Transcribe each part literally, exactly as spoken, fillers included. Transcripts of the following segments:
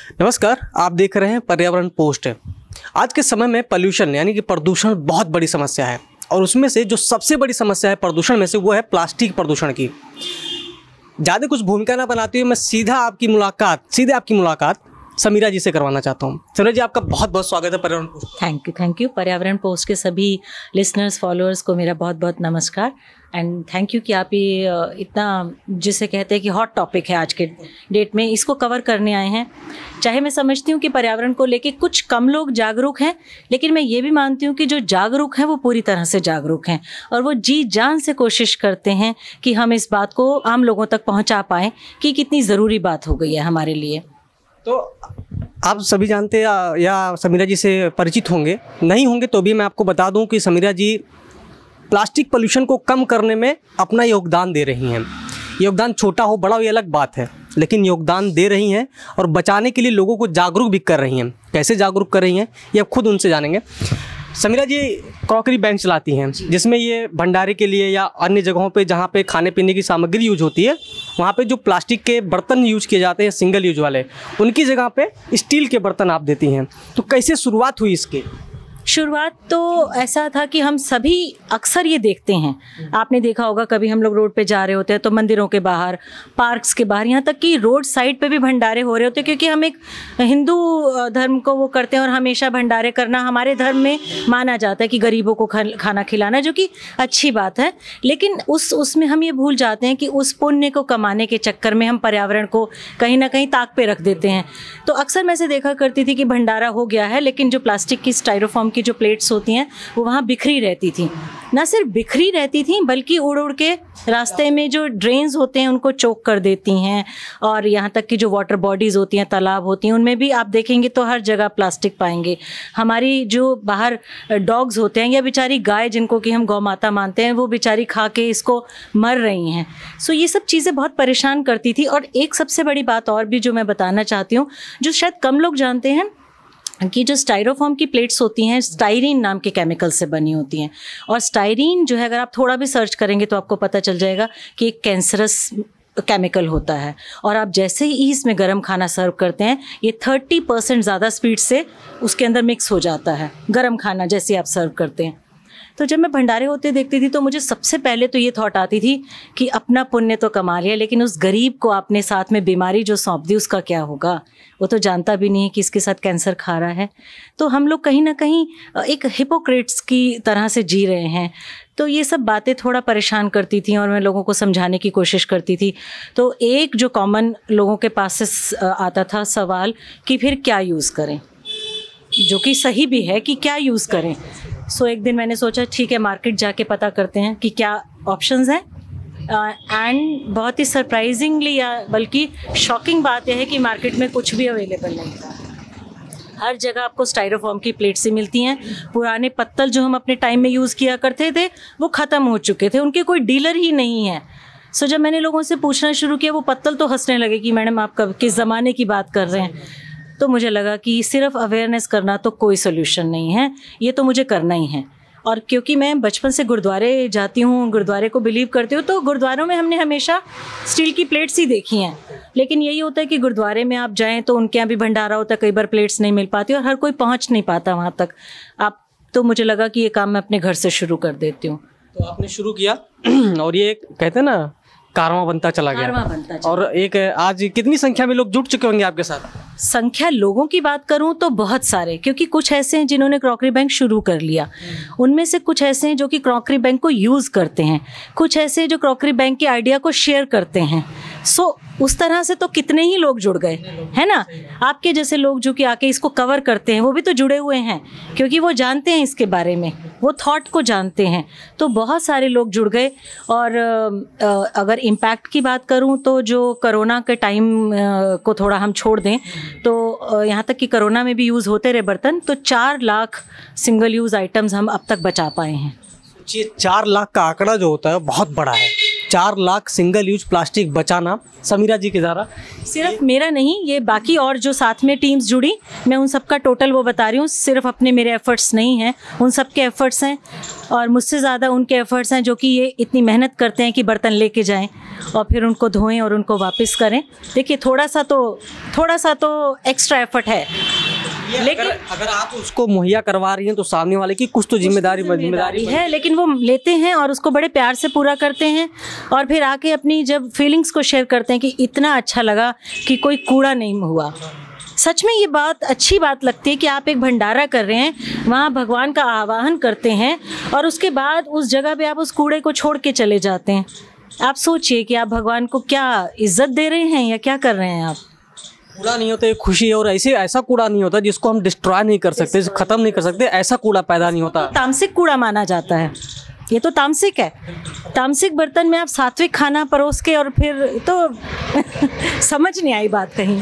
नमस्कार, आप देख रहे हैं पर्यावरण पोस्ट। आज के समय में पोल्यूशन यानी कि प्रदूषण बहुत बड़ी समस्या है और उसमें से जो सबसे बड़ी समस्या है प्रदूषण में से वो है प्लास्टिक प्रदूषण की। ज़्यादा कुछ भूमिका ना बनाते हुए मैं सीधा आपकी मुलाकात सीधे आपकी मुलाकात समीरा जी से करवाना चाहता हूँ। समीरा जी, आपका बहुत बहुत स्वागत है Paryavaran post. Thank you thank you Paryavaran post के सभी लिसनर्स फॉलोअर्स को मेरा बहुत बहुत नमस्कार एंड थैंक यू कि आप ये इतना जिसे कहते हैं कि हॉट टॉपिक है आज के डेट में, इसको कवर करने आए हैं। चाहे मैं समझती हूँ कि पर्यावरण को लेके कुछ कम लोग जागरूक हैं, लेकिन मैं ये भी मानती हूँ कि जो जागरूक हैं वो पूरी तरह से जागरूक हैं और वो जी जान से कोशिश करते हैं कि हम इस बात को आम लोगों तक पहुँचा पाएँ कि कितनी ज़रूरी बात हो गई है हमारे लिए। तो आप सभी जानते या, या समीरा जी से परिचित होंगे, नहीं होंगे तो भी मैं आपको बता दूं कि समीरा जी प्लास्टिक पोल्यूशन को कम करने में अपना योगदान दे रही हैं। योगदान छोटा हो बड़ा हो ये अलग बात है, लेकिन योगदान दे रही हैं और बचाने के लिए लोगों को जागरूक भी कर रही हैं। कैसे जागरूक कर रही हैं ये आप खुद उनसे जानेंगे। समीरा जी क्रॉकरी बैंक चलाती हैं, जिसमें ये भंडारे के लिए या अन्य जगहों पे जहाँ पे खाने पीने की सामग्री यूज होती है वहाँ पे जो प्लास्टिक के बर्तन यूज किए जाते हैं सिंगल यूज वाले, उनकी जगह पे स्टील के बर्तन आप देती हैं। तो कैसे शुरुआत हुई इसकी? शुरुआत तो ऐसा था कि हम सभी अक्सर ये देखते हैं, आपने देखा होगा कभी हम लोग रोड पे जा रहे होते हैं तो मंदिरों के बाहर, पार्क्स के बाहर, यहाँ तक कि रोड साइड पे भी भंडारे हो रहे होते हैं, क्योंकि हम एक हिंदू धर्म को वो करते हैं और हमेशा भंडारे करना हमारे धर्म में माना जाता है कि गरीबों को खाना खिलाना, जो कि अच्छी बात है। लेकिन उस उसमें हम ये भूल जाते हैं कि उस पुण्य को कमाने के चक्कर में हम पर्यावरण को कहीं ना कहीं ताक पे रख देते हैं। तो अक्सर मैं से देखा करती थी कि भंडारा हो गया है, लेकिन जो प्लास्टिक की स्टाइरोफॉर्म की जो प्लेट्स होती हैं वो वहाँ बिखरी रहती थी। ना सिर्फ बिखरी रहती थी बल्कि उड़ उड़ के रास्ते में जो ड्रेन्स होते हैं उनको चोक कर देती हैं, और यहाँ तक कि जो वाटर बॉडीज़ होती हैं, तालाब होती हैं, उनमें भी आप देखेंगे तो हर जगह प्लास्टिक पाएंगे। हमारी जो बाहर डॉग्स होते हैं या बेचारी गाय जिनको कि हम गौ माता मानते हैं, वो बेचारी खा के इसको मर रही हैं। सो ये सब चीज़ें बहुत परेशान करती थी। और एक सबसे बड़ी बात और भी जो मैं बताना चाहती हूँ, जो शायद कम लोग जानते हैं, कि जो स्टाइरोफॉर्म की प्लेट्स होती हैं स्टाइरीन नाम के केमिकल से बनी होती हैं। और स्टाइरीन जो है, अगर आप थोड़ा भी सर्च करेंगे तो आपको पता चल जाएगा कि एक कैंसरस केमिकल होता है। और आप जैसे ही इसमें गर्म खाना सर्व करते हैं, ये थर्टी परसेंट ज़्यादा स्पीड से उसके अंदर मिक्स हो जाता है गर्म खाना जैसे आप सर्व करते हैं। तो जब मैं भंडारे होते देखती थी तो मुझे सबसे पहले तो ये थॉट आती थी कि अपना पुण्य तो कमा लिया, लेकिन उस गरीब को आपने साथ में बीमारी जो सौंप दी उसका क्या होगा? वो तो जानता भी नहीं है कि इसके साथ कैंसर खा रहा है। तो हम लोग कहीं ना कहीं एक हिपोक्रेट्स की तरह से जी रहे हैं। तो ये सब बातें थोड़ा परेशान करती थी और मैं लोगों को समझाने की कोशिश करती थी। तो एक जो कॉमन लोगों के पास से आता था सवाल कि फिर क्या यूज़ करें, जो कि सही भी है कि क्या यूज़ करें। सो so, एक दिन मैंने सोचा ठीक है मार्केट जाके पता करते हैं कि क्या ऑप्शंस हैं। एंड uh, बहुत ही सरप्राइजिंगली या बल्कि शॉकिंग बात यह है कि मार्केट में कुछ भी अवेलेबल नहीं था। हर जगह आपको स्टाइरोफॉर्म की प्लेट्स ही मिलती हैं। पुराने पत्तल जो हम अपने टाइम में यूज़ किया करते थे वो ख़त्म हो चुके थे, उनके कोई डीलर ही नहीं है। सो so, जब मैंने लोगों से पूछना शुरू किया, वो पत्तल तो हंसने लगे कि मैडम आप कब किस ज़माने की बात कर रहे हैं। तो मुझे लगा कि सिर्फ अवेयरनेस करना तो कोई सोल्यूशन नहीं है, ये तो मुझे करना ही है। और क्योंकि मैं बचपन से गुरुद्वारे जाती हूँ, गुरुद्वारे को बिलीव करती हूँ, तो गुरुद्वारों में हमने हमेशा स्टील की प्लेट्स ही देखी हैं। लेकिन यही होता है कि गुरुद्वारे में आप जाएं तो उनके यहाँ भी भंडारा होता है, कई बार प्लेट्स नहीं मिल पाती और हर कोई पहुँच नहीं पाता वहाँ तक। आप तो मुझे लगा कि ये काम मैं अपने घर से शुरू कर देती हूँ। तो आपने शुरू किया और ये कहते हैं ना कारवां बनता चला गया। बनता चला। और एक आज कितनी संख्या में लोग जुट चुके होंगे आपके साथ? संख्या लोगों की बात करूं तो बहुत सारे, क्योंकि कुछ ऐसे हैं जिन्होंने क्रॉकरी बैंक शुरू कर लिया, उनमें से कुछ ऐसे हैं जो कि क्रॉकरी बैंक को यूज़ करते हैं, कुछ ऐसे हैं जो क्रॉकरी बैंक के आइडिया को शेयर करते हैं। सो उस तरह से तो कितने ही लोग जुड़ गए, है ना। आपके जैसे लोग जो कि आके इसको कवर करते हैं वो भी तो जुड़े हुए हैं, क्योंकि वो जानते हैं इसके बारे में, वो थॉट को जानते हैं। तो बहुत सारे लोग जुड़ गए। और अगर इम्पैक्ट की बात करूं तो जो कोरोना के टाइम को थोड़ा हम छोड़ दें तो यहाँ तक कि कोरोना में भी यूज़ होते रहे बर्तन, तो चार लाख सिंगल यूज़ आइटम्स हम अब तक बचा पाए हैं। ये चार लाख का आंकड़ा जो होता है बहुत बड़ा है। चार लाख सिंगल यूज प्लास्टिक बचाना समीरा जी के द्वारा। सिर्फ मेरा नहीं, ये बाकी और जो साथ में टीम्स जुड़ी, मैं उन सबका टोटल वो बता रही हूँ। सिर्फ अपने मेरे एफर्ट्स नहीं हैं, उन सब के एफर्ट्स हैं और मुझसे ज़्यादा उनके एफर्ट्स हैं जो कि ये इतनी मेहनत करते हैं कि बर्तन लेके जाएं और फिर उनको धोएं और उनको वापस करें। देखिए थोड़ा सा तो थोड़ा सा तो एक्स्ट्रा एफर्ट है, लेकिन अगर, अगर आप उसको मुहैया करवा रही हैं तो सामने वाले की कुछ तो जिम्मेदारी जिम्मेदारी है, लेकिन वो लेते हैं और उसको बड़े प्यार से पूरा करते हैं और फिर आके अपनी जब फीलिंग्स को शेयर करते हैं कि इतना अच्छा लगा कि कोई कूड़ा नहीं हुआ। सच में ये बात अच्छी बात लगती है कि आप एक भंडारा कर रहे हैं, वहाँ भगवान का आवाहन करते हैं और उसके बाद उस जगह पे आप उस कूड़े को छोड़ के चले जाते हैं। आप सोचिए कि आप भगवान को क्या इज्जत दे रहे हैं या क्या कर रहे हैं आप। कूड़ा नहीं होता, एक खुशी है और ऐसे ऐसा कूड़ा नहीं होता जिसको हम डिस्ट्रॉय नहीं कर सकते, खत्म नहीं कर सकते, ऐसा कूड़ा पैदा नहीं होता। तामसिक कूड़ा माना जाता है, ये तो तामसिक है। तामसिक बर्तन में आप सात्विक खाना परोस के और फिर तो समझ नहीं आई बात कहीं।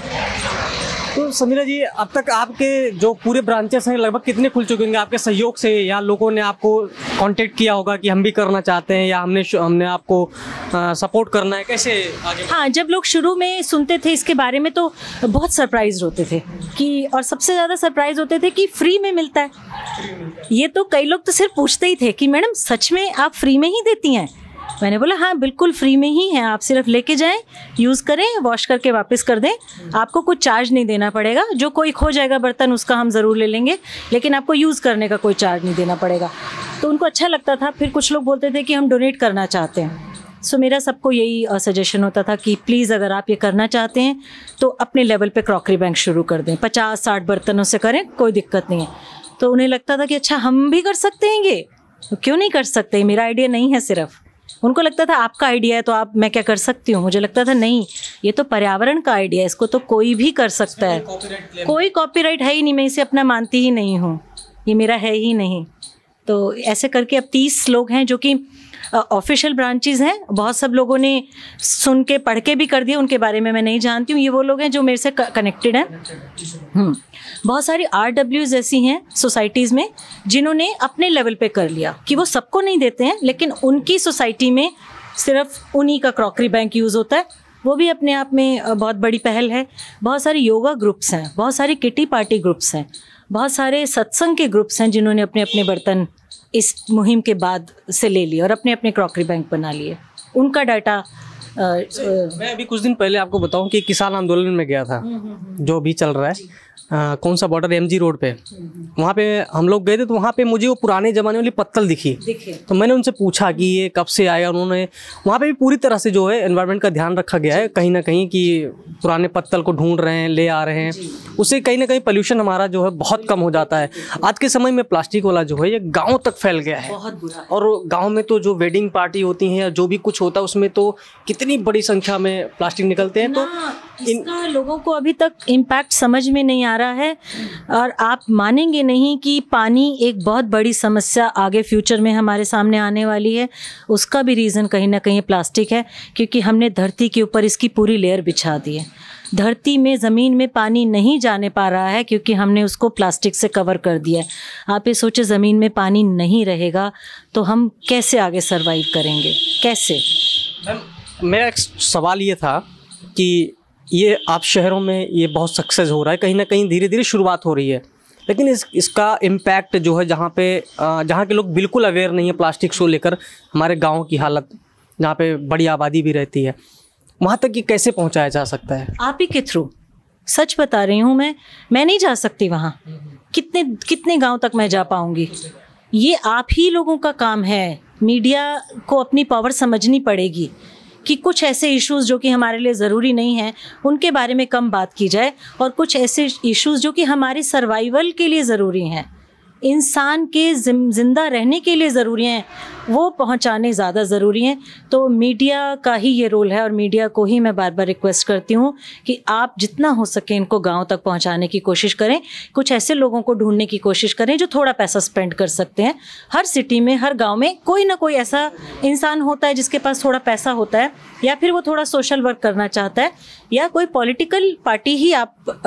तो समीरा जी, अब तक आपके जो पूरे ब्रांचेस हैं लगभग कितने खुल चुके होंगे आपके सहयोग से, या लोगों ने आपको कांटेक्ट किया होगा कि हम भी करना चाहते हैं या हमने हमने आपको सपोर्ट करना है, कैसे आगे? हाँ, जब लोग शुरू में सुनते थे इसके बारे में तो बहुत सरप्राइज होते थे कि, और सबसे ज़्यादा सरप्राइज होते थे कि फ्री में मिलता है। ये तो कई लोग तो सिर्फ पूछते ही थे कि मैडम सच में आप फ्री में ही देती हैं? मैंने बोला हाँ बिल्कुल फ्री में ही है, आप सिर्फ लेके जाएं, यूज़ करें, वॉश करके वापस कर दें, आपको कुछ चार्ज नहीं देना पड़ेगा। जो कोई खो जाएगा बर्तन उसका हम ज़रूर ले लेंगे, लेकिन आपको यूज़ करने का कोई चार्ज नहीं देना पड़ेगा। तो उनको अच्छा लगता था। फिर कुछ लोग बोलते थे कि हम डोनेट करना चाहते हैं। सो मेरा सबको यही सजेशन होता था कि प्लीज़ अगर आप ये करना चाहते हैं तो अपने लेवल पे क्रॉकरी बैंक शुरू कर दें, पचास साठ बर्तनों से करें, कोई दिक्कत नहीं है। तो उन्हें लगता था कि अच्छा हम भी कर सकते हैं ये, तो क्यों नहीं कर सकते, मेरा आइडिया नहीं है सिर्फ। उनको लगता था आपका आइडिया है तो आप मैं क्या कर सकती हूँ, मुझे लगता था नहीं, ये तो पर्यावरण का आइडिया है, इसको तो कोई भी कर सकता है, कोई कॉपीराइट है ही नहीं, मैं इसे अपना मानती ही नहीं हूँ, ये मेरा है ही नहीं। तो ऐसे करके अब तीस लोग हैं जो कि ऑफिशियल ब्रांचेस हैं। बहुत सब लोगों ने सुन के पढ़ के भी कर दिया, उनके बारे में मैं नहीं जानती हूँ। ये वो लोग हैं जो मेरे से कनेक्टेड हैं। हम्म बहुत सारी आर डब्ल्यूज ऐसी हैं सोसाइटीज़ में जिन्होंने अपने लेवल पे कर लिया कि वो सबको नहीं देते हैं, लेकिन उनकी सोसाइटी में सिर्फ उन्हीं का क्रॉकरी बैंक यूज़ होता है। वो भी अपने आप में बहुत बड़ी पहल है। बहुत सारे योगा ग्रुप्स हैं, बहुत सारे किटी पार्टी ग्रुप्स हैं, बहुत सारे सत्संग के ग्रुप्स हैं जिन्होंने अपने अपने बर्तन इस मुहिम के बाद से ले लिए और अपने अपने क्रॉकरी बैंक बना लिए। उनका डाटा आ, आ, मैं अभी कुछ दिन पहले आपको बताऊं कि किसान आंदोलन में गया था जो भी चल रहा है, आ, कौन सा बॉर्डर, एमजी रोड पे, वहाँ पे हम लोग गए थे। तो वहाँ पे मुझे वो पुराने ज़माने वाली पत्तल दिखी, तो मैंने उनसे पूछा कि ये कब से आया। उन्होंने वहाँ पे भी पूरी तरह से जो है एनवायरनमेंट का ध्यान रखा गया है, कहीं ना कहीं कि पुराने पत्तल को ढूंढ रहे हैं, ले आ रहे हैं, उससे कहीं ना कहीं पोल्यूशन हमारा जो है बहुत कम हो जाता है। आज के समय में प्लास्टिक वाला जो है ये गाँव तक फैल गया है, बहुत बुरा। और गाँव में तो जो वेडिंग पार्टी होती है या जो भी कुछ होता है उसमें तो कितनी बड़ी संख्या में प्लास्टिक निकलते हैं। तो इसका लोगों को अभी तक इम्पैक्ट समझ में नहीं आ रहा है। और आप मानेंगे नहीं कि पानी एक बहुत बड़ी समस्या आगे फ्यूचर में हमारे सामने आने वाली है। उसका भी रीज़न कहीं ना कहीं प्लास्टिक है, क्योंकि हमने धरती के ऊपर इसकी पूरी लेयर बिछा दी है। धरती में, ज़मीन में पानी नहीं जाने पा रहा है क्योंकि हमने उसको प्लास्टिक से कवर कर दिया है। आप ये सोचे ज़मीन में पानी नहीं रहेगा तो हम कैसे आगे सर्वाइव करेंगे, कैसे? मेरा एक सवाल ये था कि ये आप शहरों में ये बहुत सक्सेस हो रहा है, कहीं ना कहीं धीरे धीरे शुरुआत हो रही है, लेकिन इस इसका इम्पैक्ट जो है जहाँ पे जहाँ के लोग बिल्कुल अवेयर नहीं है प्लास्टिक को लेकर, हमारे गाँव की हालत जहाँ पे बड़ी आबादी भी रहती है, वहाँ तक ये कैसे पहुँचाया जा सकता है? आप ही के थ्रू, सच बता रही हूँ मैं मैं नहीं जा सकती वहाँ। कितने कितने गांव तक मैं जा पाऊँगी? ये आप ही लोगों का काम है। मीडिया को अपनी पावर समझनी पड़ेगी कि कुछ ऐसे इश्यूज़ जो कि हमारे लिए ज़रूरी नहीं हैं उनके बारे में कम बात की जाए, और कुछ ऐसे इश्यूज़ जो कि हमारे सर्वाइवल के लिए ज़रूरी हैं, इंसान के ज़िंदा रहने के लिए ज़रूरी हैं, वो पहुंचाने ज़्यादा ज़रूरी हैं। तो मीडिया का ही ये रोल है, और मीडिया को ही मैं बार बार रिक्वेस्ट करती हूँ कि आप जितना हो सके इनको गांव तक पहुंचाने की कोशिश करें। कुछ ऐसे लोगों को ढूंढने की कोशिश करें जो थोड़ा पैसा स्पेंड कर सकते हैं। हर सिटी में, हर गाँव में कोई ना कोई ऐसा इंसान होता है जिसके पास थोड़ा पैसा होता है, या फिर वो थोड़ा सोशल वर्क करना चाहता है, या कोई पॉलिटिकल पार्टी ही आप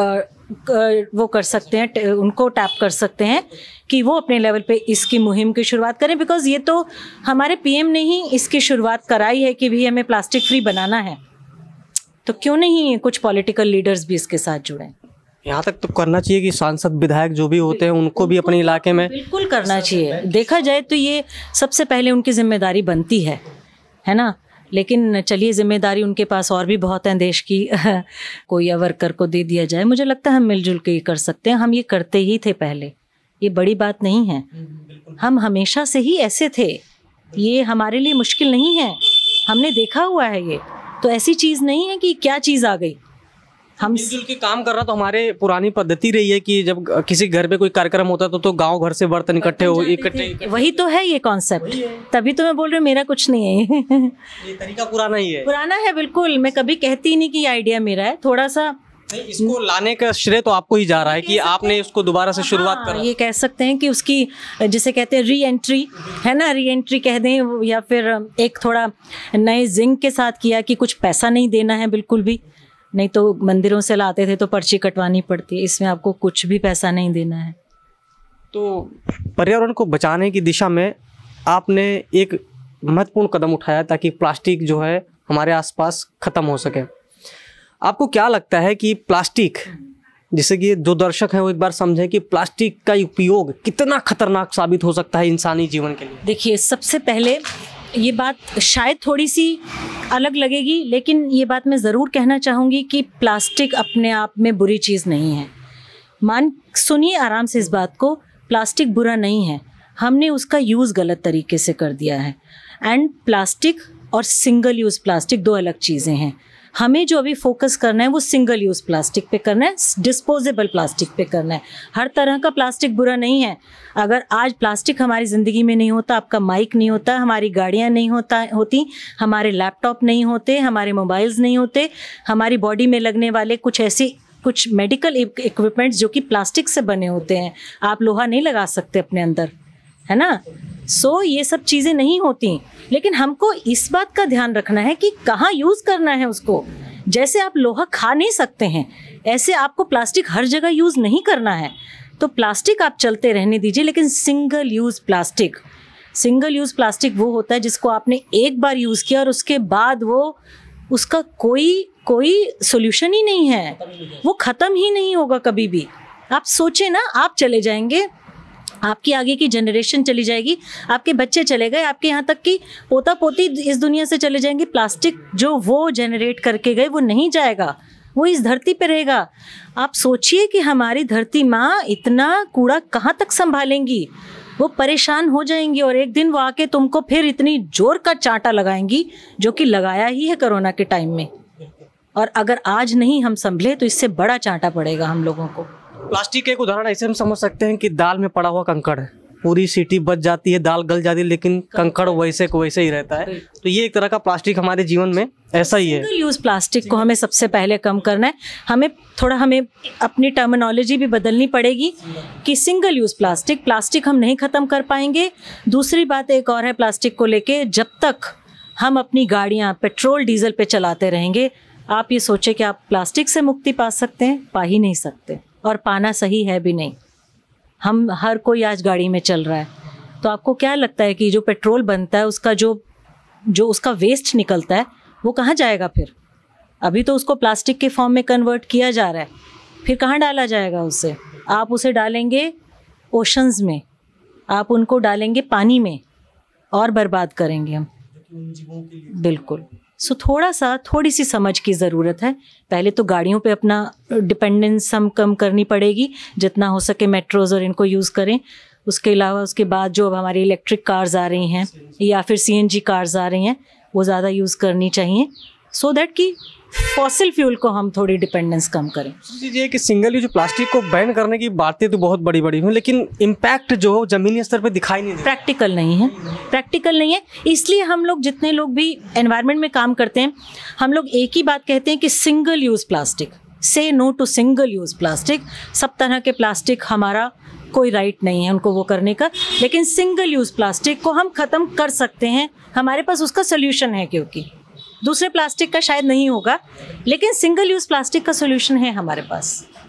वो कर सकते हैं, उनको टैप कर सकते हैं कि वो अपने लेवल पे इसकी मुहिम की शुरुआत करें। बिकॉज़ ये तो हमारे पीएम ने ही इसकी शुरुआत कराई है कि भी हमें प्लास्टिक फ्री बनाना है, तो क्यों नहीं कुछ पॉलिटिकल लीडर्स भी इसके साथ जुड़ें। यहाँ तक तो करना चाहिए कि सांसद विधायक जो भी होते हैं उनको भी अपने इलाके में बिल्कुल करना चाहिए। देखा जाए तो ये सबसे पहले उनकी जिम्मेदारी बनती है है ना। लेकिन चलिए, जिम्मेदारी उनके पास और भी बहुत है देश की कोई वर्कर को दे दिया जाए, मुझे लगता है हम मिलजुल के ये कर सकते हैं। हम ये करते ही थे पहले, ये बड़ी बात नहीं है। हम हमेशा से ही ऐसे थे, ये हमारे लिए मुश्किल नहीं है, हमने देखा हुआ है। ये तो ऐसी चीज़ नहीं है कि क्या चीज़ आ गई। हम मिलजुल के काम कर रहा, तो हमारे पुरानी पद्धति रही है कि जब किसी घर पे कोई कार्यक्रम होता तो तो गांव घर से बर्तन इकट्ठे हो इकट्ठे वही तो है ये कॉन्सेप्ट। तभी तो मैं बोल रही हूँ मेरा कुछ नहीं है ये तरीका पुराना ही है। पुराना है बिल्कुल। मैं कभी कहती नहीं कि ये आइडिया मेरा है, थोड़ा सा नहीं, इसको लाने का श्रेय तो आपको ही जा रहा है कि आपने इसको दोबारा से शुरुआत करा। ये कह सकते हैं कि उसकी जिसे कहते हैं री एंट्री है ना, री एंट्री कह दें, या फिर एक थोड़ा नए जिंग के साथ किया कि कुछ पैसा नहीं देना है बिल्कुल भी। नहीं तो मंदिरों से लाते थे तो पर्ची कटवानी पड़ती है, इसमें आपको कुछ भी पैसा नहीं देना है। तो पर्यावरण को बचाने की दिशा में आपने एक महत्वपूर्ण कदम उठाया ताकि प्लास्टिक जो है हमारे आसपास ख़त्म हो सके। आपको क्या लगता है कि प्लास्टिक, जिससे कि जो दर्शक हैं वो एक बार समझें कि प्लास्टिक का उपयोग कितना खतरनाक साबित हो सकता है इंसानी जीवन के लिए? देखिए, सबसे पहले ये बात शायद थोड़ी सी अलग लगेगी, लेकिन ये बात मैं ज़रूर कहना चाहूँगी कि प्लास्टिक अपने आप में बुरी चीज़ नहीं है। मान सुनिए आराम से इस बात को, प्लास्टिक बुरा नहीं है, हमने उसका यूज़ गलत तरीके से कर दिया है। एंड प्लास्टिक और सिंगल यूज़ प्लास्टिक दो अलग चीज़ें हैं। हमें जो अभी फोकस करना है वो सिंगल यूज़ प्लास्टिक पे करना है, डिस्पोजेबल प्लास्टिक पे करना है। हर तरह का प्लास्टिक बुरा नहीं है। अगर आज प्लास्टिक हमारी ज़िंदगी में नहीं होता, आपका माइक नहीं होता, हमारी गाड़ियाँ नहीं होता होती, हमारे लैपटॉप नहीं होते, हमारे मोबाइल्स नहीं होते, हमारी बॉडी में लगने वाले कुछ ऐसी कुछ मेडिकल इक्विपमेंट्स जो कि प्लास्टिक से बने होते हैं, आप लोहा नहीं लगा सकते अपने अंदर, है ना। सो so, ये सब चीज़ें नहीं होती। लेकिन हमको इस बात का ध्यान रखना है कि कहाँ यूज़ करना है उसको। जैसे आप लोहा खा नहीं सकते हैं, ऐसे आपको प्लास्टिक हर जगह यूज़ नहीं करना है। तो प्लास्टिक आप चलते रहने दीजिए, लेकिन single use plastic single use plastic वो होता है जिसको आपने एक बार यूज़ किया और उसके बाद वो उसका कोई कोई सोल्यूशन ही नहीं है, वो ख़त्म ही नहीं होगा कभी भी। आप सोचें ना, आप चले जाएंगे, आपकी आगे की जनरेशन चली जाएगी, आपके बच्चे चले गए, आपके यहाँ तक कि पोता पोती इस दुनिया से चले जाएंगे। प्लास्टिक जो वो जनरेट करके गए वो नहीं जाएगा, वो इस धरती पे रहेगा। आप सोचिए कि हमारी धरती माँ इतना कूड़ा कहाँ तक संभालेंगी, वो परेशान हो जाएंगी और एक दिन वो आके तुमको फिर इतनी जोर का चांटा लगाएंगी जो कि लगाया ही है कोरोना के टाइम में। और अगर आज नहीं हम संभले तो इससे बड़ा चांटा पड़ेगा हम लोगों को। प्लास्टिक का एक उदाहरण ऐसे हम समझ सकते हैं कि दाल में पड़ा हुआ कंकड़, पूरी सीटी बच जाती है, दाल गल जाती है, लेकिन कंकड़ वैसे को वैसे ही रहता है। तो ये एक तरह का प्लास्टिक हमारे जीवन में ऐसा ही है। सिंगल यूज़ प्लास्टिक को हमें सबसे पहले कम करना है। हमें थोड़ा हमें अपनी टर्मिनोलॉजी भी बदलनी पड़ेगी कि सिंगल यूज़ प्लास्टिक प्लास्टिक हम नहीं ख़त्म कर पाएंगे। दूसरी बात एक और है प्लास्टिक को लेके, जब तक हम अपनी गाड़ियाँ पेट्रोल डीजल पे चलाते रहेंगे, आप ये सोचें कि आप प्लास्टिक से मुक्ति पा सकते हैं? पा ही नहीं सकते, और पाना सही है भी नहीं। हम हर कोई आज गाड़ी में चल रहा है, तो आपको क्या लगता है कि जो पेट्रोल बनता है उसका जो जो उसका वेस्ट निकलता है वो कहाँ जाएगा फिर? अभी तो उसको प्लास्टिक के फॉर्म में कन्वर्ट किया जा रहा है, फिर कहाँ डाला जाएगा उसे? आप उसे डालेंगे ओशंस में, आप उनको डालेंगे पानी में, और बर्बाद करेंगे हम। बिल्कुल। सो so, थोड़ा सा थोड़ी सी समझ की ज़रूरत है। पहले तो गाड़ियों पे अपना डिपेंडेंस हम कम करनी पड़ेगी, जितना हो सके मेट्रोज़ और इनको यूज़ करें। उसके अलावा उसके बाद जो अब हमारी इलेक्ट्रिक कार्स आ रही हैं या फिर सीएनजी कार्स आ रही हैं, वो ज़्यादा यूज़ करनी चाहिए, सो दैट कि फॉसिल फ्यूल को हम थोड़ी डिपेंडेंस कम करें। ये कि सिंगल यूज प्लास्टिक को बैन करने की बातें तो बहुत बड़ी बड़ी हुई, लेकिन इम्पैक्ट जो हो जमीनी स्तर पे दिखाई नहीं देता। प्रैक्टिकल नहीं है, प्रैक्टिकल नहीं है। इसलिए हम लोग जितने लोग भी एनवायरनमेंट में काम करते हैं, हम लोग एक ही बात कहते हैं कि single use plastic, say no to single use plastic. सब तरह के प्लास्टिक हमारा कोई राइट नहीं है उनको वो करने का, लेकिन सिंगल यूज़ प्लास्टिक को हम ख़त्म कर सकते हैं। हमारे पास उसका सोल्यूशन है, क्योंकि दूसरे प्लास्टिक का शायद नहीं होगा, लेकिन सिंगल यूज़ प्लास्टिक का सोल्यूशन है हमारे पास।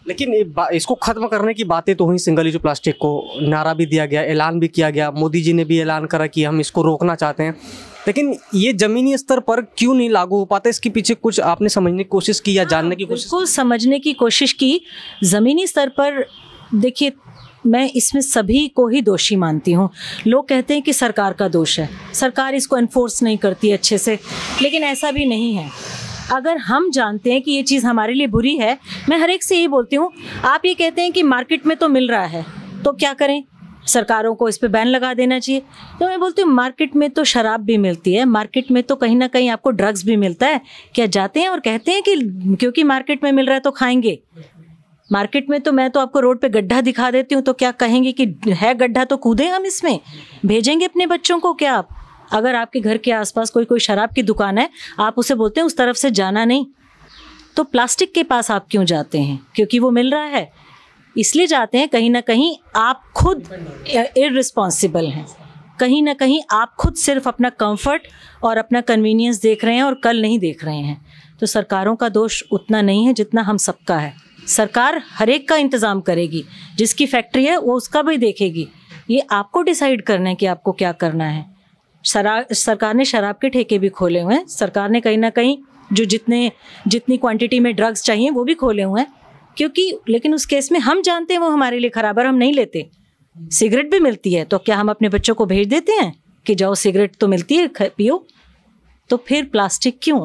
लेकिन ये बा- इसको खत्म करने की बातें तो हुई, सिंगल यूज प्लास्टिक को नारा भी दिया गया, ऐलान भी किया गया, मोदी जी ने भी ऐलान करा कि हम इसको रोकना चाहते हैं, लेकिन ये ज़मीनी स्तर पर क्यों नहीं लागू हो पाता? इसके पीछे कुछ आपने समझने की कोशिश की या जानने की कोशिश? बिल्कुल समझने की कोशिश की। ज़मीनी स्तर पर देखिए, मैं इसमें सभी को ही दोषी मानती हूँ। लोग कहते हैं कि सरकार का दोष है, सरकार इसको एनफोर्स नहीं करती अच्छे से, लेकिन ऐसा भी नहीं है। अगर हम जानते हैं कि ये चीज़ हमारे लिए बुरी है, मैं हर एक से यही बोलती हूँ, आप ये कहते हैं कि मार्केट में तो मिल रहा है, तो क्या करें? सरकारों को इस पे बैन लगा देना चाहिए। तो मैं बोलती हूँ, मार्केट में तो शराब भी मिलती है, मार्केट में तो कहीं ना कहीं आपको ड्रग्स भी मिलता है। क्या जाते हैं और कहते हैं कि क्योंकि मार्केट में मिल रहा है तो खाएंगे? मार्केट में तो मैं तो आपको रोड पे गड्ढा दिखा देती हूँ, तो क्या कहेंगे कि है गड्ढा तो कूदें हम इसमें? भेजेंगे अपने बच्चों को क्या आप? अगर आपके घर के आसपास कोई कोई शराब की दुकान है, आप उसे बोलते हैं उस तरफ से जाना नहीं, तो प्लास्टिक के पास आप क्यों जाते हैं? क्योंकि वो मिल रहा है, इसलिए जाते हैं। कहीं ना कहीं आप खुद इररिस्पॉन्सिबल हैं, कहीं ना कहीं आप खुद सिर्फ अपना कंफर्ट और अपना कन्वीनियंस देख रहे हैं और कल नहीं देख रहे हैं। तो सरकारों का दोष उतना नहीं है जितना हम सबका है। सरकार हर एक का इंतज़ाम करेगी, जिसकी फैक्ट्री है वो उसका भी देखेगी। ये आपको डिसाइड करना है कि आपको क्या करना है। शरा सरकार ने शराब के ठेके भी खोले हुए हैं, सरकार ने कहीं ना कहीं जो जितने जितनी क्वांटिटी में ड्रग्स चाहिए वो भी खोले हुए हैं, क्योंकि लेकिन उस केस में हम जानते हैं वो हमारे लिए खराब है, हम नहीं लेते। सिगरेट भी मिलती है, तो क्या हम अपने बच्चों को भेज देते हैं कि जाओ सिगरेट तो मिलती है पियो? तो फिर प्लास्टिक क्यों?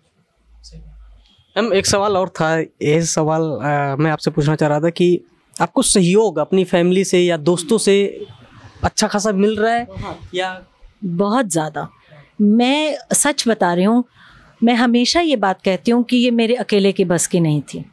मैम एक सवाल और था, ये सवाल आ, मैं आपसे पूछना चाह रहा था कि आपको सहयोग अपनी फैमिली से या दोस्तों से अच्छा खासा मिल रहा है या? बहुत ज़्यादा। मैं सच बता रही हूँ, मैं हमेशा ये बात कहती हूँ कि ये मेरे अकेले की बस की नहीं थी।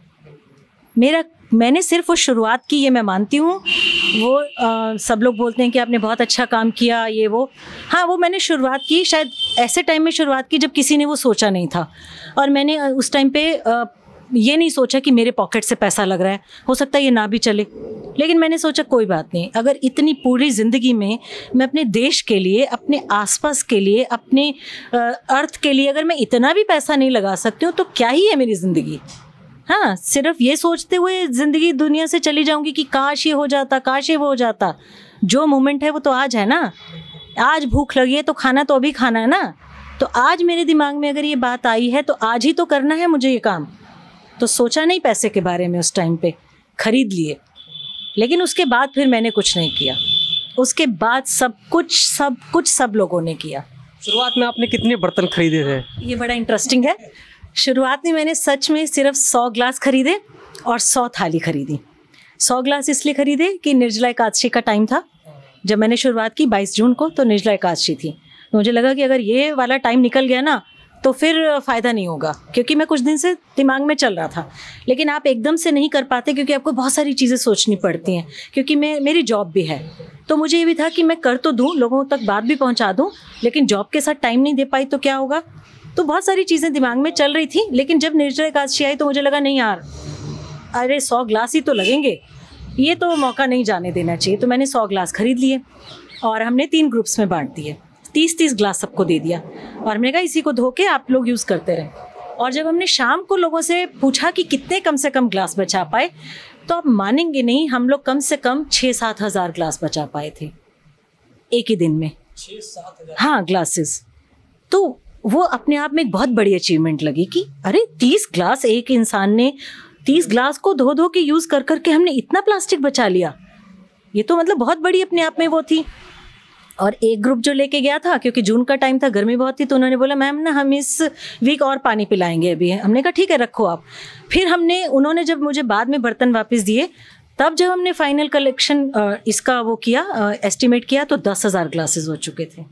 मेरा मैंने सिर्फ वो शुरुआत की, ये मैं मानती हूँ। वो आ, सब लोग बोलते हैं कि आपने बहुत अच्छा काम किया, ये वो। हाँ, वो मैंने शुरुआत की, शायद ऐसे टाइम में शुरुआत की जब किसी ने वो सोचा नहीं था, और मैंने उस टाइम पे आ, ये नहीं सोचा कि मेरे पॉकेट से पैसा लग रहा है, हो सकता है ये ना भी चले। लेकिन मैंने सोचा कोई बात नहीं, अगर इतनी पूरी ज़िंदगी में मैं अपने देश के लिए, अपने आसपास के लिए, अपने अर्थ के लिए अगर मैं इतना भी पैसा नहीं लगा सकती हूँ तो क्या ही है मेरी ज़िंदगी। हाँ, सिर्फ ये सोचते हुए ज़िंदगी दुनिया से चली जाऊँगी कि काश ये हो जाता, काश ये वो हो जाता। जो मोमेंट है वो तो आज है ना। आज भूख लगी है तो खाना तो अभी खाना है ना। तो आज मेरे दिमाग में अगर ये बात आई है तो आज ही तो करना है मुझे ये काम। तो सोचा नहीं पैसे के बारे में, उस टाइम पे खरीद लिए। लेकिन उसके बाद फिर मैंने कुछ नहीं किया, उसके बाद सब कुछ सब कुछ सब लोगों ने किया। शुरुआत में आपने कितने बर्तन खरीदे थे? ये बड़ा इंटरेस्टिंग है। शुरुआत में मैंने सच में सिर्फ सौ ग्लास खरीदे और सौ थाली खरीदी। सौ ग्लास इसलिए खरीदे कि निर्जला एकादशी का टाइम था जब मैंने शुरुआत की, बाईस जून को, तो निर्जला एकादशी थी। तो मुझे लगा कि अगर ये वाला टाइम निकल गया ना तो फिर फ़ायदा नहीं होगा, क्योंकि मैं कुछ दिन से दिमाग में चल रहा था। लेकिन आप एकदम से नहीं कर पाते क्योंकि आपको बहुत सारी चीज़ें सोचनी पड़ती हैं, क्योंकि मैं मेरी जॉब भी है। तो मुझे ये भी था कि मैं कर तो दूँ, लोगों तक बात भी पहुँचा दूँ, लेकिन जॉब के साथ टाइम नहीं दे पाई तो क्या होगा। तो बहुत सारी चीज़ें दिमाग में चल रही थी। लेकिन जब निर्जला एकादशी आई तो मुझे लगा नहीं यार, अरे सौ ग्लास ही तो लगेंगे, ये तो मौका नहीं जाने देना चाहिए। तो मैंने सौ ग्लास खरीद लिए और हमने तीन ग्रुप्स में बांट दिए, तीस तीस ग्लास सबको दे दिया। और हमने कहा इसी को धो के आप लोग यूज़ करते रहें। और जब हमने शाम को लोगों से पूछा कि कितने कम से कम ग्लास बचा पाए, तो आप मानेंगे नहीं, हम लोग कम से कम छः सात हज़ार ग्लास बचा पाए थे एक ही दिन में। छः सात हज़ार हाँ, ग्लासेस। तो वो अपने आप में एक बहुत बड़ी अचीवमेंट लगी कि अरे तीस ग्लास एक इंसान ने, तीस ग्लास को धो धो के यूज़ कर करके हमने इतना प्लास्टिक बचा लिया। ये तो मतलब बहुत बड़ी अपने आप में वो थी। और एक ग्रुप जो लेके गया था, क्योंकि जून का टाइम था, गर्मी बहुत थी, तो उन्होंने बोला मैम ना हम इस वीक और पानी पिलाएंगे अभी। हमने कहा ठीक है रखो आप। फिर हमने उन्होंने जब मुझे बाद में बर्तन वापस दिए, तब जब हमने फाइनल कलेक्शन इसका वो किया, एस्टिमेट किया, तो दस हज़ार ग्लासेस हो चुके थे।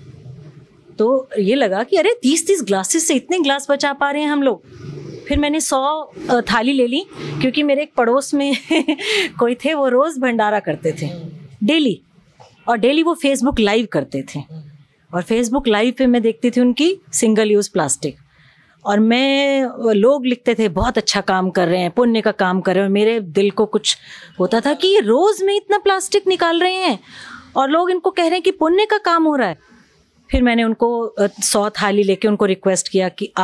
तो ये लगा कि अरे तीस तीस ग्लासेस से इतने ग्लास बचा पा रहे हैं हम लोग। फिर मैंने सौ थाली ले ली, क्योंकि मेरे एक पड़ोस में कोई थे, वो रोज़ भंडारा करते थे डेली, और डेली वो फेसबुक लाइव करते थे। और फेसबुक लाइव पे मैं देखती थी उनकी सिंगल यूज़ प्लास्टिक, और मैं लोग लिखते थे बहुत अच्छा काम कर रहे हैं, पुण्य का काम कर रहे हैं। और मेरे दिल को कुछ होता था कि ये रोज़ में इतना प्लास्टिक निकाल रहे हैं और लोग इनको कह रहे हैं कि पुण्य का काम हो रहा है। फिर मैंने उनको सौ थाली लेके उनको रिक्वेस्ट किया कि आप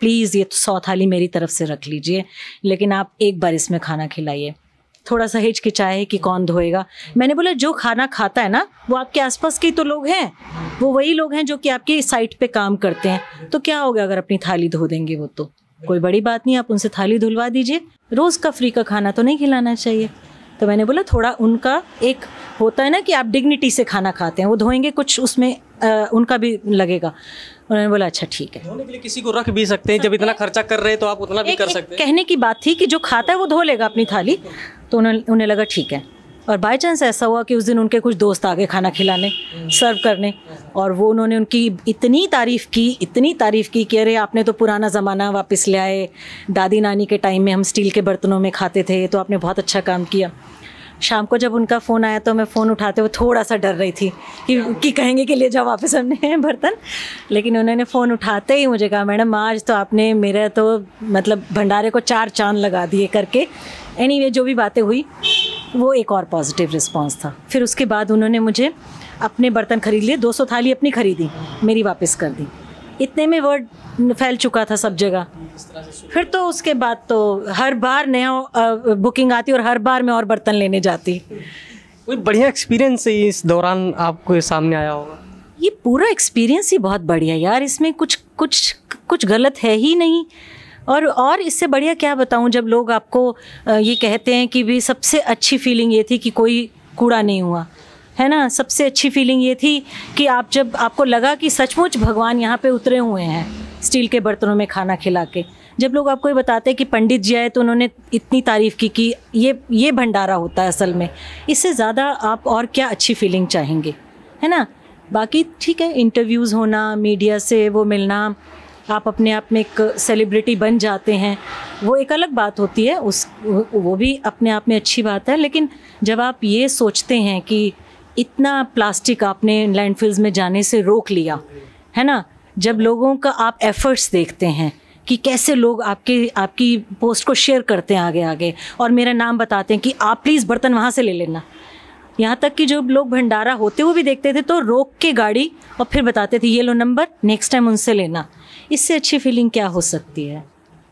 प्लीज़ ये सौ थाली मेरी तरफ से रख लीजिए, लेकिन आप एक बार इसमें खाना खिलाइए। थोड़ा सा हिचकिचाए कि कौन धोएगा। मैंने बोला जो खाना खाता है ना वो आपके आसपास के तो लोग हैं, वो वही लोग हैं जो कि आपकी साइट पे काम करते हैं, तो क्या हो गया अगर अपनी थाली धो देंगे, वो तो कोई बड़ी बात नहीं, आप उनसे थाली धुलवा दीजिए। रोज़ का फ्री का खाना तो नहीं खिलाना चाहिए। तो मैंने बोला थोड़ा उनका एक होता है ना कि आप डिग्निटी से खाना खाते हैं, वो धोएंगे कुछ उसमें आ, उनका भी लगेगा। उन्होंने बोला अच्छा ठीक है। धोने के लिए किसी को रख भी सकते हैं, जब इतना खर्चा कर रहे हैं तो आप उतना भी एक, कर एक सकते हैं। कहने की बात थी कि जो खाता है वो धो लेगा अपनी थाली, तो उन्हें उन्हें लगा ठीक है। और बाय चांस ऐसा हुआ कि उस दिन उनके कुछ दोस्त आ गए खाना खिलाने, सर्व करने, और वो उन्होंने उनकी इतनी तारीफ़ की इतनी तारीफ़ की कि अरे आपने तो पुराना ज़माना वापस ले आए, दादी नानी के टाइम में हम स्टील के बर्तनों में खाते थे, तो आपने बहुत अच्छा काम किया। शाम को जब उनका फ़ोन आया तो मैं फ़ोन उठाते हुए थोड़ा सा डर रही थी कि कि कहेंगे कि ले जाओ वापस हमने बर्तन, लेकिन उन्होंने फ़ोन उठाते ही मुझे कहा मैडम आज तो आपने मेरा तो मतलब भंडारे को चार चांद लगा दिए करके। एनीवे जो भी बातें हुई वो एक और पॉजिटिव रिस्पांस था। फिर उसके बाद उन्होंने मुझे अपने बर्तन खरीद लिए, दो सौ थाली अपनी खरीदी, मेरी वापस कर दी। इतने में वर्ड फैल चुका था सब जगह। फिर तो उसके बाद तो हर बार नया बुकिंग आती और हर बार मैं और बर्तन लेने जाती। कोई बढ़िया एक्सपीरियंस इस दौरान आपको सामने आया होगा? ये पूरा एक्सपीरियंस ही बहुत बढ़िया यार, इसमें कुछ कुछ कुछ गलत है ही नहीं। और और इससे बढ़िया क्या बताऊं, जब लोग आपको ये कहते हैं कि भी सबसे अच्छी फीलिंग ये थी कि कोई कूड़ा नहीं हुआ, है ना। सबसे अच्छी फीलिंग ये थी कि आप जब आपको लगा कि सचमुच भगवान यहाँ पे उतरे हुए हैं स्टील के बर्तनों में खाना खिला के। जब लोग आपको ये बताते हैं कि पंडित जी आए तो उन्होंने इतनी तारीफ़ की कि ये ये भंडारा होता है असल में, इससे ज़्यादा आप और क्या अच्छी फीलिंग चाहेंगे, है ना। बाकी ठीक है, इंटरव्यूज़ होना, मीडिया से वो मिलना, आप अपने आप में एक सेलिब्रिटी बन जाते हैं, वो एक अलग बात होती है, उस वो भी अपने आप में अच्छी बात है। लेकिन जब आप ये सोचते हैं कि इतना प्लास्टिक आपने लैंडफिल्स में जाने से रोक लिया, है ना, जब लोगों का आप एफ़र्ट्स देखते हैं कि कैसे लोग आपके आपकी पोस्ट को शेयर करते हैं आगे आगे और मेरा नाम बताते हैं कि आप प्लीज़ बर्तन वहाँ से ले लेना, यहाँ तक कि जो लोग भंडारा होते हुए भी देखते थे तो रोक के गाड़ी और फिर बताते थे ये लो नंबर, नेक्स्ट टाइम उनसे लेना। इससे अच्छी फीलिंग क्या हो सकती है?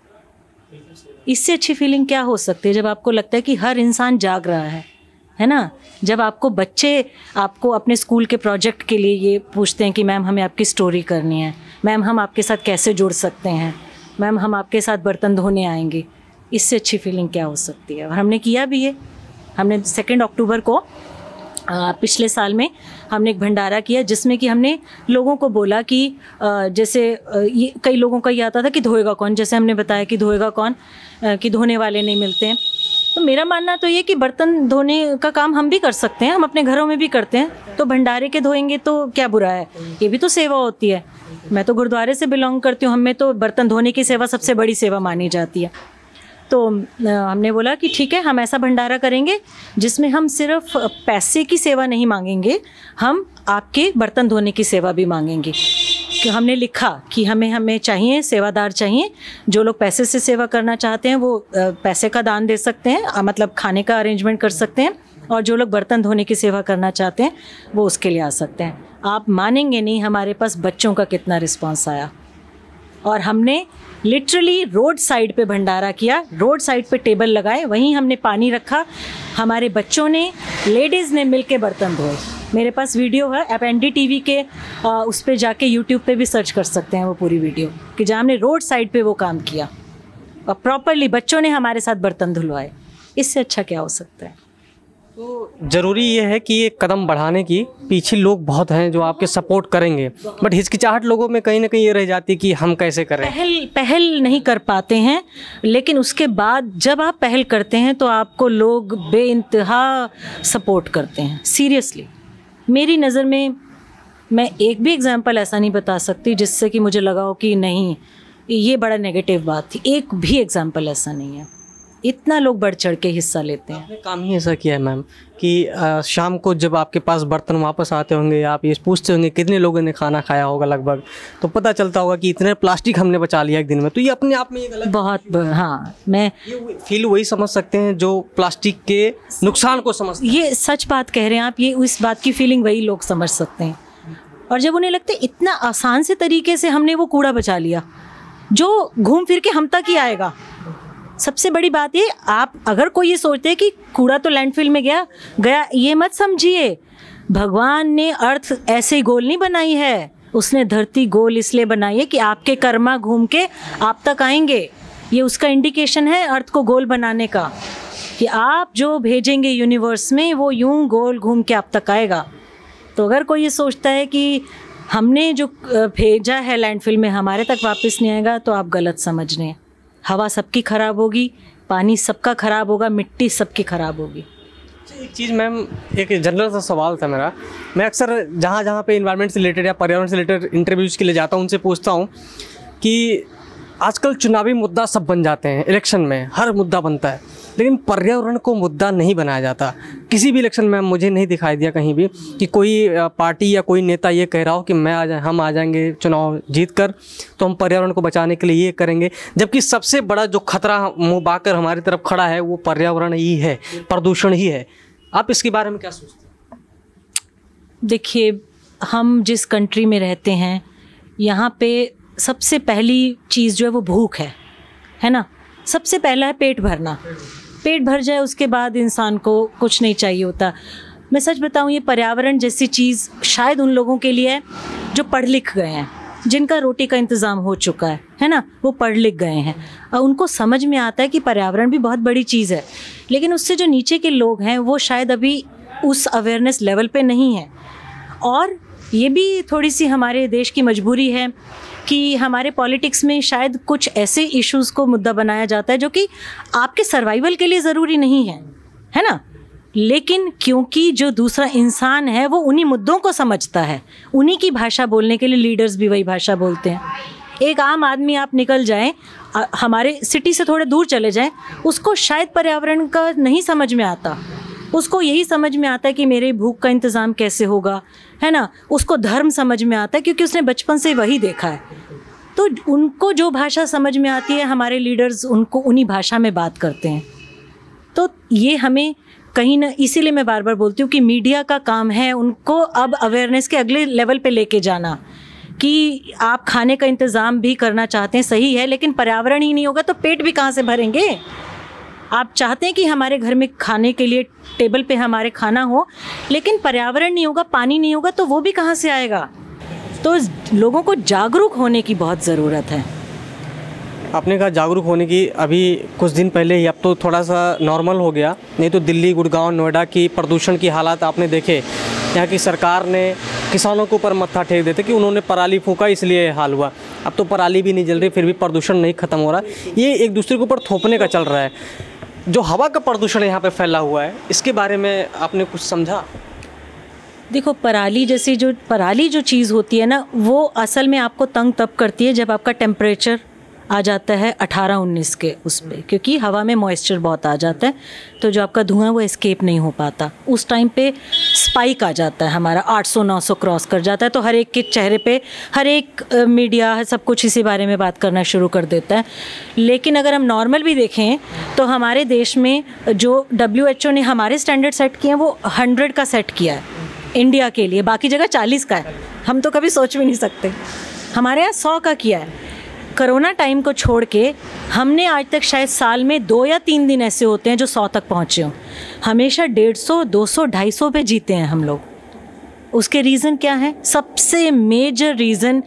इससे अच्छी फीलिंग क्या हो सकती है जब आपको लगता है कि हर इंसान जाग रहा है, है ना। जब आपको बच्चे आपको अपने स्कूल के प्रोजेक्ट के लिए ये पूछते हैं कि मैम हमें आपकी स्टोरी करनी है, मैम हम आपके साथ कैसे जुड़ सकते हैं, मैम हम आपके साथ बर्तन धोने आएंगे, इससे अच्छी फीलिंग क्या हो सकती है। और हमने किया भी है। हमने सेकेंड अक्टूबर को आ, पिछले साल में हमने एक भंडारा किया जिसमें कि हमने लोगों को बोला कि आ, जैसे आ, ये कई लोगों का ये आता था कि धोएगा कौन, जैसे हमने बताया कि धोएगा कौन, आ, कि धोने वाले नहीं मिलते हैं। तो मेरा मानना तो ये कि बर्तन धोने का काम हम भी कर सकते हैं, हम अपने घरों में भी करते हैं, तो भंडारे के धोएंगे तो क्या बुरा है, ये भी तो सेवा होती है। मैं तो गुरुद्वारे से बिलोंग करती हूँ, हमें तो बर्तन धोने की सेवा सबसे बड़ी सेवा मानी जाती है। तो हमने बोला कि ठीक है, हम ऐसा भंडारा करेंगे जिसमें हम सिर्फ पैसे की सेवा नहीं मांगेंगे, हम आपके बर्तन धोने की सेवा भी मांगेंगे। कि हमने लिखा कि हमें हमें चाहिए सेवादार चाहिए, जो लोग पैसे से सेवा करना चाहते हैं वो पैसे का दान दे सकते हैं, मतलब खाने का अरेंजमेंट कर सकते हैं, और जो लोग बर्तन धोने की सेवा करना चाहते हैं वो उसके लिए आ सकते हैं। आप मानेंगे नहीं हमारे पास बच्चों का कितना रिस्पांस आया। और हमने लिटरली रोड साइड पे भंडारा किया, रोड साइड पे टेबल लगाए, वहीं हमने पानी रखा, हमारे बच्चों ने, लेडीज़ ने मिलके बर्तन धोए। मेरे पास वीडियो है, आप एन डी टी वी के आ, उस पर जाके यूट्यूब पे भी सर्च कर सकते हैं वो पूरी वीडियो, कि जहाँ हमने रोड साइड पे वो काम किया और प्रॉपरली बच्चों ने हमारे साथ बर्तन धुलवाए। इससे अच्छा क्या हो सकता है। तो ज़रूरी ये है कि ये कदम बढ़ाने की पीछे लोग बहुत हैं जो आपके सपोर्ट करेंगे, बट हिचकिचाहट लोगों में कहीं ना कहीं ये रह जाती है कि हम कैसे करें। पहल पहल नहीं कर पाते हैं, लेकिन उसके बाद जब आप पहल करते हैं तो आपको लोग बेइंतहा सपोर्ट करते हैं। सीरियसली मेरी नज़र में मैं एक भी एग्जांपल ऐसा नहीं बता सकती जिससे कि मुझे लगा हो कि नहीं ये बड़ा नेगेटिव बात थी। एक भी एग्जांपल ऐसा नहीं है। इतना लोग बढ़ चढ़ के हिस्सा लेते हैं। आपने काम ही ऐसा किया है मैम कि आ, शाम को जब आपके पास बर्तन वापस आते होंगे, आप ये पूछते होंगे कितने लोगों ने खाना खाया होगा लगभग, तो पता चलता होगा कि इतने प्लास्टिक हमने बचा लिया एक दिन में। तो ये अपने आप में एक अलग बहुत हाँ, मैं ये फील वही समझ सकते हैं जो प्लास्टिक के नुकसान को समझते हैं। ये सच बात कह रहे हैं आप, ये उस बात की फीलिंग वही लोग समझ सकते हैं। और जब उन्हें लगता है इतना आसान से तरीके से हमने वो कूड़ा बचा लिया, जो घूम फिर के हम तक ही आएगा। सबसे बड़ी बात ये, आप अगर कोई ये सोचते हैं कि कूड़ा तो लैंडफिल में गया गया, ये मत समझिए। भगवान ने अर्थ ऐसे ही गोल नहीं बनाई है, उसने धरती गोल इसलिए बनाई है कि आपके कर्मा घूम के आप तक आएंगे। ये उसका इंडिकेशन है अर्थ को गोल बनाने का, कि आप जो भेजेंगे यूनिवर्स में वो यूं गोल घूम के आप तक आएगा। तो अगर कोई ये सोचता है कि हमने जो भेजा है लैंडफिल में हमारे तक वापस नहीं आएगा, तो आप गलत समझ रहे हैं। हवा सबकी ख़राब होगी, पानी सबका ख़राब होगा, मिट्टी सबकी ख़राब होगी। एक चीज़ मैम, एक जनरल सा सवाल था मेरा। मैं अक्सर जहाँ जहाँ पे इन्वायरमेंट से रिलेटेड या पर्यावरण से रिलेटेड इंटरव्यूज़ के लिए जाता हूँ, उनसे पूछता हूँ कि आजकल चुनावी मुद्दा सब बन जाते हैं, इलेक्शन में हर मुद्दा बनता है, लेकिन पर्यावरण को मुद्दा नहीं बनाया जाता। किसी भी इलेक्शन में मुझे नहीं दिखाई दिया कहीं भी कि कोई पार्टी या कोई नेता ये कह रहा हो कि मैं आ जाए हम आ जाएंगे चुनाव जीत कर तो हम पर्यावरण को बचाने के लिए ये करेंगे, जबकि सबसे बड़ा जो खतरा मुँह बाकर हमारी तरफ खड़ा है वो पर्यावरण ही है, प्रदूषण ही है। आप इसके बारे में क्या सोचते हैं? देखिए, हम जिस कंट्री में रहते हैं यहाँ पे सबसे पहली चीज़ जो है वो भूख है, है ना। सबसे पहला है पेट भरना। पेट भर जाए उसके बाद इंसान को कुछ नहीं चाहिए होता। मैं सच बताऊं, ये पर्यावरण जैसी चीज़ शायद उन लोगों के लिए है जो पढ़ लिख गए हैं, जिनका रोटी का इंतज़ाम हो चुका है है ना, वो पढ़ लिख गए हैं और उनको समझ में आता है कि पर्यावरण भी बहुत बड़ी चीज़ है। लेकिन उससे जो नीचे के लोग हैं वो शायद अभी उस अवेयरनेस लेवल पे नहीं है। और ये भी थोड़ी सी हमारे देश की मजबूरी है कि हमारे पॉलिटिक्स में शायद कुछ ऐसे इश्यूज़ को मुद्दा बनाया जाता है जो कि आपके सर्वाइवल के लिए ज़रूरी नहीं है, है ना। लेकिन क्योंकि जो दूसरा इंसान है वो उन्हीं मुद्दों को समझता है, उन्हीं की भाषा बोलने के लिए लीडर्स भी वही भाषा बोलते हैं। एक आम आदमी आप निकल जाएं, हमारे सिटी से थोड़े दूर चले जाएं, उसको शायद पर्यावरण का नहीं समझ में आता। उसको यही समझ में आता है कि मेरे भूख का इंतज़ाम कैसे होगा, है ना। उसको धर्म समझ में आता है क्योंकि उसने बचपन से वही देखा है। तो उनको जो भाषा समझ में आती है, हमारे लीडर्स उनको उन्हीं भाषा में बात करते हैं। तो ये हमें कहीं ना, इसीलिए मैं बार बार बोलती हूँ कि मीडिया का काम है उनको अब अवेयरनेस के अगले लेवल पे लेके जाना कि आप खाने का इंतज़ाम भी करना चाहते हैं, सही है, लेकिन पर्यावरण ही नहीं होगा तो पेट भी कहाँ से भरेंगे। आप चाहते हैं कि हमारे घर में खाने के लिए टेबल पे हमारे खाना हो, लेकिन पर्यावरण नहीं होगा, पानी नहीं होगा तो वो भी कहाँ से आएगा। तो लोगों को जागरूक होने की बहुत ज़रूरत है। आपने कहा जागरूक होने की, अभी कुछ दिन पहले ही, अब तो थोड़ा सा नॉर्मल हो गया, नहीं तो दिल्ली, गुड़गांव, नोएडा की प्रदूषण की हालात आपने देखे। यहाँ की सरकार ने किसानों के ऊपर मत्था टेक देते कि उन्होंने पराली फूंका इसलिए हाल हुआ। अब तो पराली भी नहीं जल रही, फिर भी प्रदूषण नहीं ख़त्म हो रहा। ये एक दूसरे के ऊपर थोपने का चल रहा है। जो हवा का प्रदूषण यहाँ पे फैला हुआ है, इसके बारे में आपने कुछ समझा? देखो, पराली जैसी जो पराली जो चीज़ होती है ना, वो असल में आपको तंग तब करती है जब आपका टेम्परेचर आ जाता है अठारह उन्नीस के उस पर, क्योंकि हवा में मॉइस्चर बहुत आ जाता है, तो जो आपका धुआं वो एस्केप नहीं हो पाता। उस टाइम पे स्पाइक आ जाता है हमारा, आठ सौ नौ सौ क्रॉस कर जाता है, तो हर एक के चेहरे पे हर एक मीडिया सब कुछ इसी बारे में बात करना शुरू कर देता है। लेकिन अगर हम नॉर्मल भी देखें तो हमारे देश में जो डब्ल्यू एच ओ ने हमारे स्टैंडर्ड सेट किए हैं वो हंड्रेड का सेट किया है इंडिया के लिए, बाकी जगह चालीस का है। हम तो कभी सोच भी नहीं सकते, हमारे यहाँ सौ का किया है। कोरोना टाइम को छोड़ के हमने आज तक शायद साल में दो या तीन दिन ऐसे होते हैं जो सौ तक पहुँचे हों। हमेशा डेढ़ सौ, दो सौ, ढाई सौ पे जीते हैं हम लोग। उसके रीज़न क्या है? सबसे मेजर रीज़न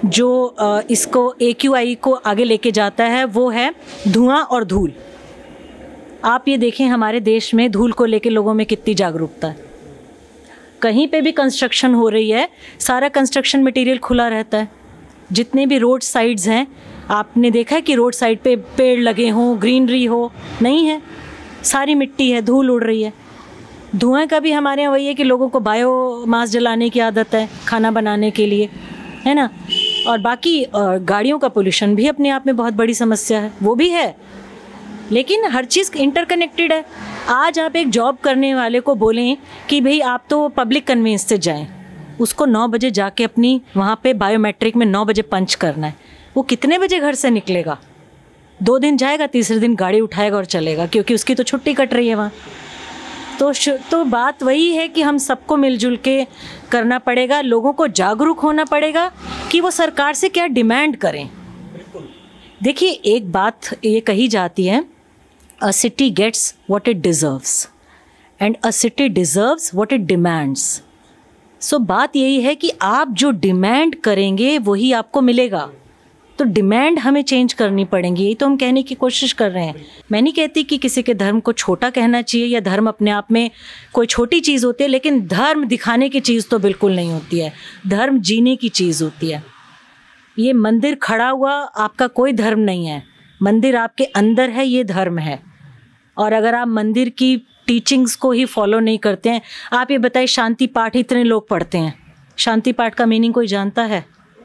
जो इसको ए क्यू आई को आगे लेके जाता है वो है धुआं और धूल। आप ये देखें हमारे देश में धूल को लेके लोगों में कितनी जागरूकता है। कहीं पे भी कंस्ट्रक्शन हो रही है, सारा कंस्ट्रक्शन मटेरियल खुला रहता है। जितने भी रोड साइड्स हैं, आपने देखा है कि रोड साइड पे पेड़ लगे हों, ग्रीनरी हो? नहीं है, सारी मिट्टी है, धूल उड़ रही है। धुआं का भी हमारे यहाँ वही है कि लोगों को बायो मास जलाने की आदत है खाना बनाने के लिए, है ना। और बाकी गाड़ियों का पोल्यूशन भी अपने आप में बहुत बड़ी समस्या है, वो भी है। लेकिन हर चीज़ इंटरकनेक्टेड है। आज आप एक जॉब करने वाले को बोलें कि भाई आप तो पब्लिक कन्वेंस से जाएं, उसको नौ बजे जाके अपनी वहाँ पे बायोमेट्रिक में नौ बजे पंच करना है, वो कितने बजे घर से निकलेगा? दो दिन जाएगा, तीसरे दिन गाड़ी उठाएगा और चलेगा, क्योंकि उसकी तो छुट्टी कट रही है वहाँ। तो तो बात वही है कि हम सबको मिलजुल के करना पड़ेगा, लोगों को जागरूक होना पड़ेगा कि वो सरकार से क्या डिमांड करें। देखिए, एक बात ये कही जाती है, a city gets what it deserves and a city deserves what it demands. So बात यही है कि आप जो डिमांड करेंगे वही आपको मिलेगा। तो डिमांड हमें चेंज करनी पड़ेगी, यही तो हम कहने की कोशिश कर रहे हैं। मैं नहीं कहती कि किसी के धर्म को छोटा कहना चाहिए या धर्म अपने आप में कोई छोटी चीज़ होती है, लेकिन धर्म दिखाने की चीज़ तो बिल्कुल नहीं होती है। धर्म जीने की चीज़ होती है। ये मंदिर खड़ा हुआ आपका कोई धर्म नहीं है, मंदिर आपके अंदर है, ये धर्म है। और अगर आप मंदिर की टीचिंग्स को ही फॉलो नहीं करते हैं, आप ये बताइए शांति पाठ इतने लोग पढ़ते हैं, शांति पाठ का मीनिंग कोई जानता है?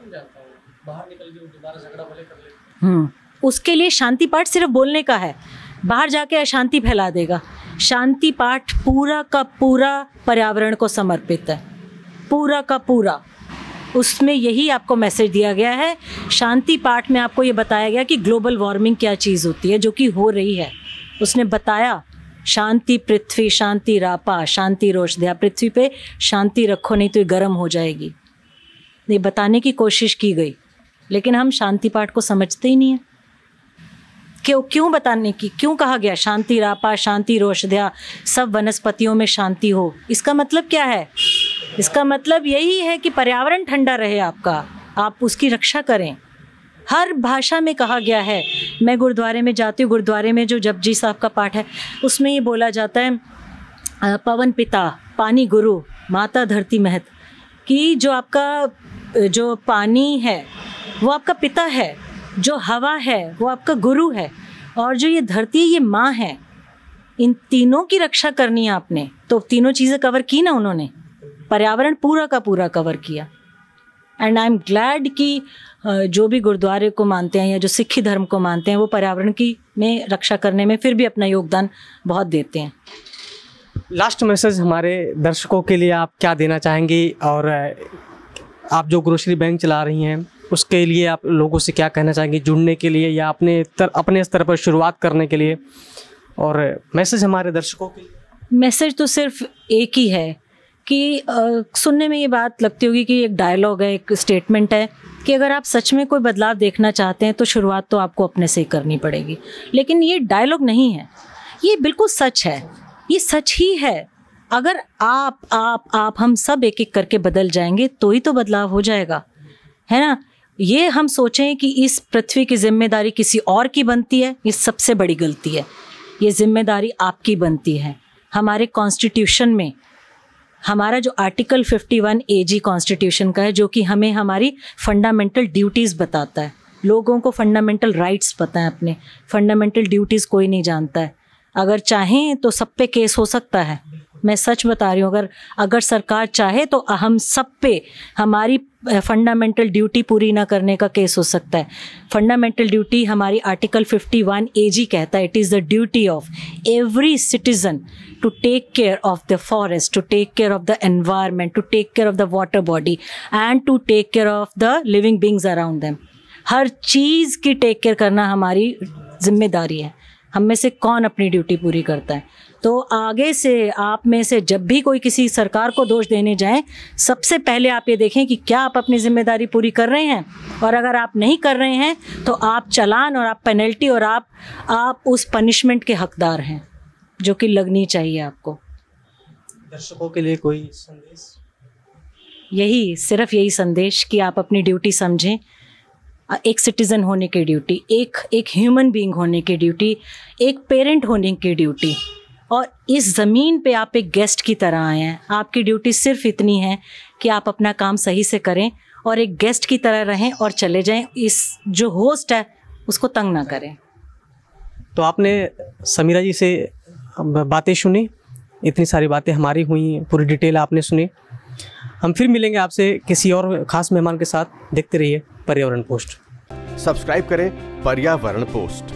हम्म उसके लिए शांति पाठ सिर्फ बोलने का है, बाहर जाके अशांति फैला देगा। शांति पाठ पूरा का पूरा पर्यावरण को समर्पित है, पूरा का पूरा। उसमें यही आपको मैसेज दिया गया है। शांति पाठ में आपको ये बताया गया कि ग्लोबल वार्मिंग क्या चीज़ होती है, जो कि हो रही है। उसने बताया शांति पृथ्वी शांति रापा शांति रोशध्या, पृथ्वी पे शांति रखो नहीं तो ये गर्म हो जाएगी। ये बताने की कोशिश की गई, लेकिन हम शांति पाठ को समझते ही नहीं हैं। क्यों क्यों बताने की क्यों कहा गया शांति रापा शांति रोशध्या, सब वनस्पतियों में शांति हो? इसका मतलब क्या है? इसका मतलब यही है कि पर्यावरण ठंडा रहे आपका, आप उसकी रक्षा करें। हर भाषा में कहा गया है। मैं गुरुद्वारे में जाती हूँ, गुरुद्वारे में जो जपजी साहब का पाठ है उसमें ये बोला जाता है, पवन पिता पानी गुरु माता धरती महत, कि जो आपका जो पानी है वो आपका पिता है, जो हवा है वो आपका गुरु है, और जो ये धरती है ये माँ है। इन तीनों की रक्षा करनी है आपने। तो तीनों चीज़ें कवर की ना उन्होंने, पर्यावरण पूरा का पूरा कवर किया। एंड आई एम ग्लैड कि जो भी गुरुद्वारे को मानते हैं या जो सिखी धर्म को मानते हैं वो पर्यावरण की में रक्षा करने में फिर भी अपना योगदान बहुत देते हैं। लास्ट मैसेज हमारे दर्शकों के लिए आप क्या देना चाहेंगी, और आप जो ग्रोसरी बैंक चला रही हैं उसके लिए आप लोगों से क्या कहना चाहेंगे जुड़ने के लिए या अपने तर, अपने स्तर पर शुरुआत करने के लिए? और मैसेज हमारे दर्शकों के लिए? मैसेज तो सिर्फ एक ही है कि आ, सुनने में ये बात लगती होगी कि एक डायलॉग है, एक स्टेटमेंट है कि अगर आप सच में कोई बदलाव देखना चाहते हैं तो शुरुआत तो आपको अपने से ही करनी पड़ेगी। लेकिन ये डायलॉग नहीं है, ये बिल्कुल सच है, ये सच ही है। अगर आप आप आप हम सब एक एक करके बदल जाएंगे तो ही तो बदलाव हो जाएगा, है ना। ये हम सोचें कि इस पृथ्वी की जिम्मेदारी किसी और की बनती है, ये सबसे बड़ी गलती है। ये जिम्मेदारी आपकी बनती है। हमारे कॉन्स्टिट्यूशन में हमारा जो आर्टिकल इक्यावन ए जी कॉन्स्टिट्यूशन का है, जो कि हमें हमारी फंडामेंटल ड्यूटीज़ बताता है। लोगों को फंडामेंटल राइट्स पता है, अपने फंडामेंटल ड्यूटीज़ कोई नहीं जानता है। अगर चाहें तो सब पे केस हो सकता है, मैं सच बता रही हूँ। अगर अगर सरकार चाहे तो हम सब पे हमारी फंडामेंटल ड्यूटी पूरी ना करने का केस हो सकता है। फंडामेंटल ड्यूटी हमारी आर्टिकल इक्यावन ए जी कहता है, it is the duty of every citizen to take care of the forest, to take care of the environment, to take care of the water body and to take care of the living beings around them. हर चीज़ की take care करना हमारी जिम्मेदारी है। हम में से कौन अपनी ड्यूटी पूरी करता है? तो आगे से आप में से जब भी कोई किसी सरकार को दोष देने जाएं, सबसे पहले आप ये देखें कि क्या आप अपनी जिम्मेदारी पूरी कर रहे हैं, और अगर आप नहीं कर रहे हैं तो आप चालान और आप पेनल्टी और आप आप उस पनिशमेंट के हकदार हैं जो कि लगनी चाहिए आपको। दर्शकों के लिए कोई संदेश? यही सिर्फ यही संदेश कि आप अपनी ड्यूटी समझें, एक सिटीज़न होने की ड्यूटी, एक एक ह्यूमन बीइंग होने की ड्यूटी, एक पेरेंट होने की ड्यूटी, और इस ज़मीन पे आप एक गेस्ट की तरह आए हैं। आपकी ड्यूटी सिर्फ इतनी है कि आप अपना काम सही से करें और एक गेस्ट की तरह रहें और चले जाएं। इस जो होस्ट है उसको तंग ना करें। तो आपने समीरा जी से बातें सुनी, इतनी सारी बातें हमारी हुई, पूरी डिटेल आपने सुनी। हम फिर मिलेंगे आपसे किसी और ख़ास मेहमान के साथ। देखते रहिए पर्यावरण पोस्ट। सब्सक्राइब करें पर्यावरण पोस्ट।